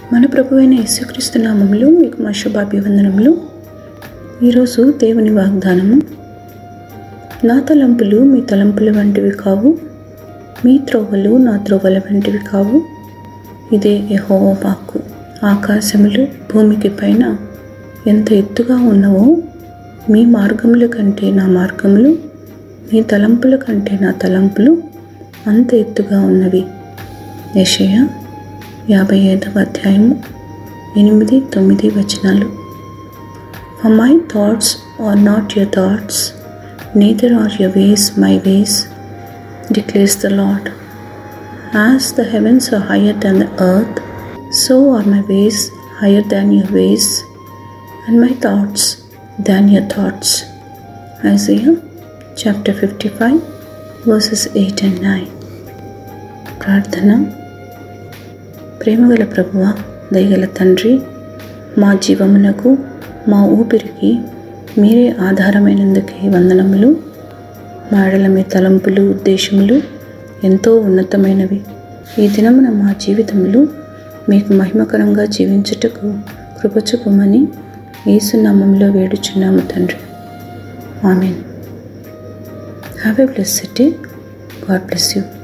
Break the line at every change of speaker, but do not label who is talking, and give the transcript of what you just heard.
మన ప్రభువైన యేసుక్రీస్తు నామములో మీకు మా శుభాభివందనములు. ఈరోజు దేవుని వాగ్దానము. నా తలంపులు మీ తలంపుల వంటివి కావు, మీ త్రోవలు నా త్రోవల వంటివి కావు. ఇదే యెహోవా వాక్కు. ఆకాశములు భూమికి పైన ఎంత ఎత్తుగా ఉన్నవో, మీ మార్గముల కంటే నా మార్గములు, మీ తలంపుల కంటే నా తలంపులు అంత ఎత్తుగా ఉన్నవి. యెషయా 55వ అధ్యాయము 8-9 వచనాలు. For my thoughts are not your thoughts, neither are your ways my ways, declares the Lord. As the heavens are higher than the earth, so are my ways higher than your ways, and my thoughts than your thoughts. Isaiah chapter 55 verses 8 and 9. ప్రార్థన. ప్రేమగల ప్రభువా, దయగల తండ్రి, మా జీవమునకు మా ఊపిరికి మీరే ఆధారమైనందుకే వందనములు. మా ఎడల మీ తలంపులు, ఉద్దేశములు ఎంతో ఉన్నతమైనవి. ఈ దినమున మా జీవితములు మీకు మహిమకరంగా జీవించుటకు కృప చూపమని యేసు నామములో వేడుచున్నాము తండ్రి. ఆమేన్. Have a blessed day. God bless you.